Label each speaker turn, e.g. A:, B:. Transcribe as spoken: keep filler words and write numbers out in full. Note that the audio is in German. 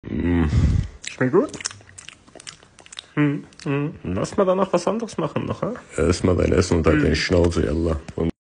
A: Mm. Schmeckt gut? Hm, hm. Lass mal danach was anderes machen noch, hä? Erstmal dein Essen und halt hm. den Schnauze, Yallah. Und